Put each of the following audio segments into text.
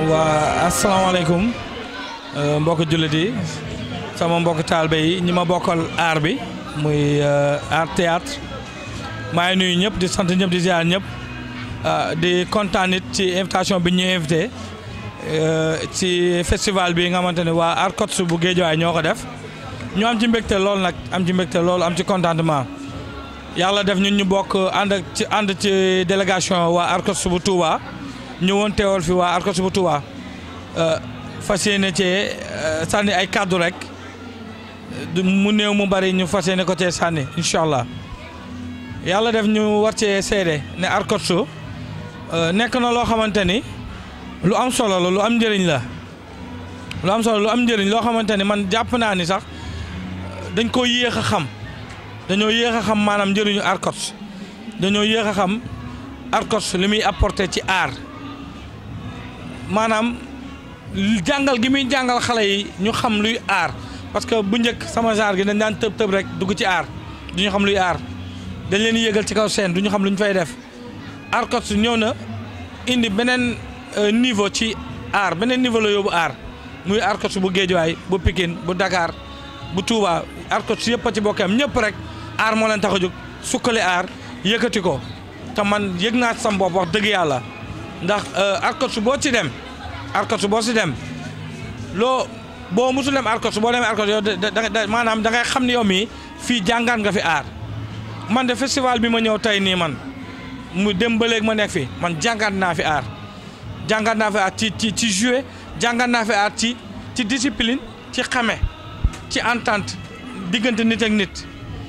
waa asalaamaaleykum mbokk jullit yi sama mbokk taalibe yi ñi ma bokkal aar bi muy art théâtre maa ngi nuyu ñëpp di sant ñëpp di ziar ñëpp di kontaan nit ci invitation bi ñu invité ci festival bi nga xamante ne waa Arcots bu Guédiawaye ñoo ko def ñu am ci mbégte lool nag am ci mbégte lool am ci contentement yàlla def ñun ñu bokk ànd ci délégation waa Arcots bu Touba ñëwoon teewal fi waa Arcots bu Touba fas yéene cee sànni ay kàddu rek mu néew mu bari ñu fas yéene ko cee sànni incha allah yàlla def ñu war cee seede ne Arcots nekk na loo xamante ni lu am solo la lu am njëriñ la lu am solo lu am njëriñ loo xamante ni man jàpp naa ni sax dañ ko yéex a xam dañoo yéex a xam maanaam njëriñu Arcots dañoo yéex a xam Arcots li muy apporter ci aar maanaam jàngal gi muy jàngal xale yi ñu xam luy aar parce que bu njëkk sama genre gi dañ daan tëb rek dugg ci aar du ñu xam luy aar dañ leen yéegal ci kaw scène du ñu xam lu ñu fay def Arcots ñëw na indi beneen niveau ci aar beneen niveau la yóbbu aar muy Arcots bu Guédiawaye bu Pikine bu Dakar bu Touba Arcots yëpp a ci bokkam ñëpp rek aar moo leen tax a jóg sukkali aar yëkkati ko te man yëg naa sam bopp wax dëgg yàlla ndax Arcots boo ci dem Arcots boo ci dem boo musul dem Arcots boo demee Arcots yow maanaam da ngay xam ne yow mii fii jàngaan nga fi aar man de festival bi ma ñëw tey nii man mu dem ba léegi ma nekk fi man jàngaat naa fi aar jàngaat naa fi aar ci jouer jàngaat naa fi aar ci discipline ci xame ci entente diggante nit ak nit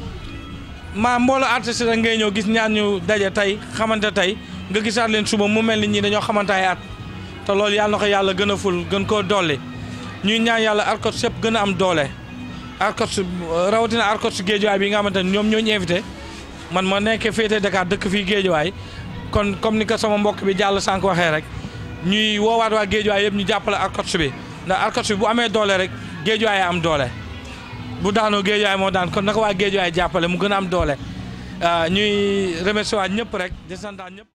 maa mbooloo artiste rek ngay ñëw gis ñaar ñu daje tey xamante tey nga gisaat leen suba mu mel ni ñii dañoo xamante ay at te loolu yàlla na ko yàlla gën a ful gën koo dolli ñuy ñaan yàlla Arcots yëpp gën a am doole Arcots rawatina Arcots Guédiawaye bi nga xamante ne ñoom ñoo ñu invité man ma nekkee féete Dakar dëkk fii Guédiawaye kon comme ni ko sama mbokk bi jàll sànq waxee rek ñuy woowaat waa Guédiawaye yëpp ñu jàppale Arcots bi ndax Arcots bi bu amee doole rek Guédiawaye am doole bu daanoo Guédiawaye moo daan kon naka waa Guédiawaye jàppale mu gën a am doole ñuy remercier waat ñëpp rek di santaat ñëpp.